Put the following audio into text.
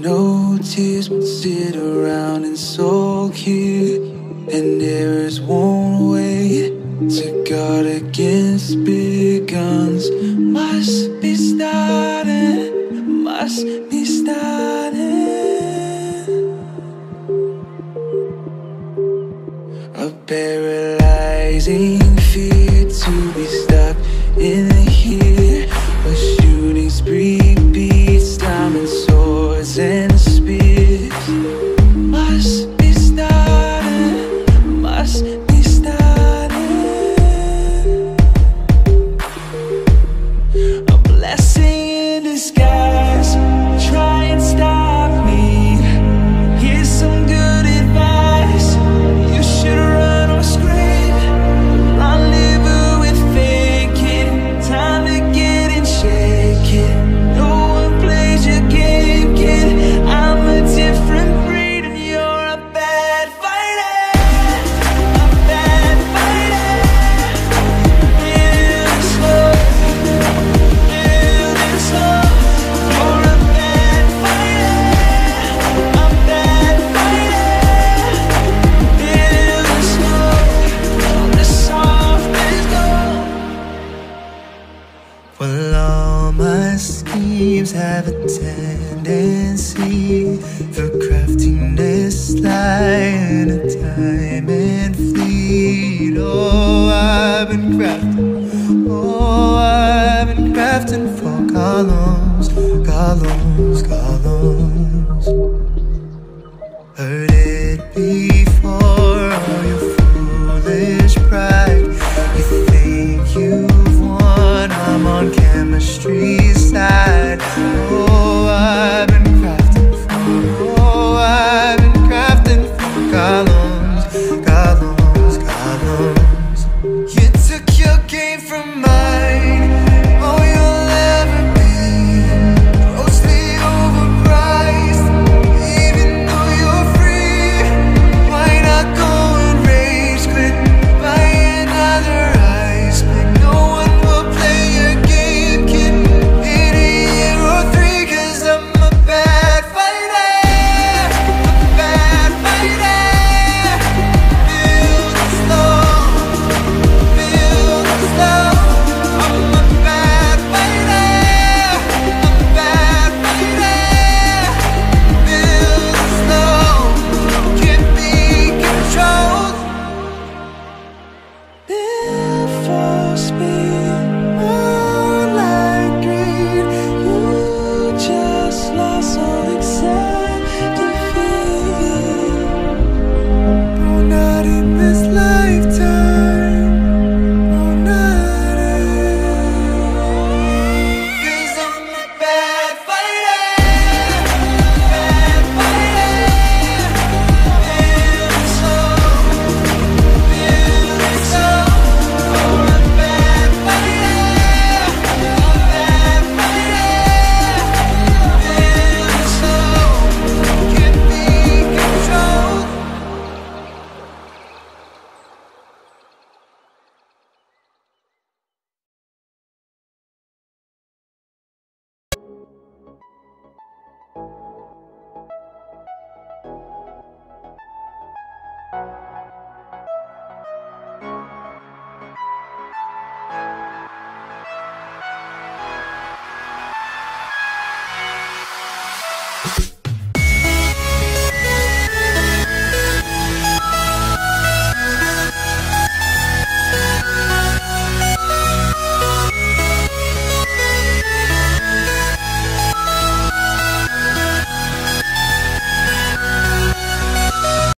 no tears, but sit around and sulk here. And errors won't wait to guard against big guns. Must be starting, must be starting. A paralyzing fear to be stuck in here. A shooting spree beats, diamond swords and spears. Must be starting, must be starting. A blessing in disguise, try and stop me. Here's some good advice, you should run or scream. Rendezvous with faking, time to get in shaking. No one plays your game, kid. I'm a different breed and you're a bad fighter. A bad fighter. Building slow, building slow. You're a bad fighter. A bad fighter. Building slow, the soft is gold. Well, all my schemes have a tendency for craftiness, lie in a time and fleet. Oh, I've been crafting, oh, I've been crafting for columns, columns, columns.